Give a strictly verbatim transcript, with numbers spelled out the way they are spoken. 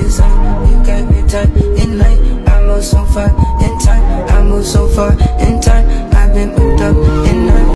design. You got me tight in night. I move so far in time. I move so far in time.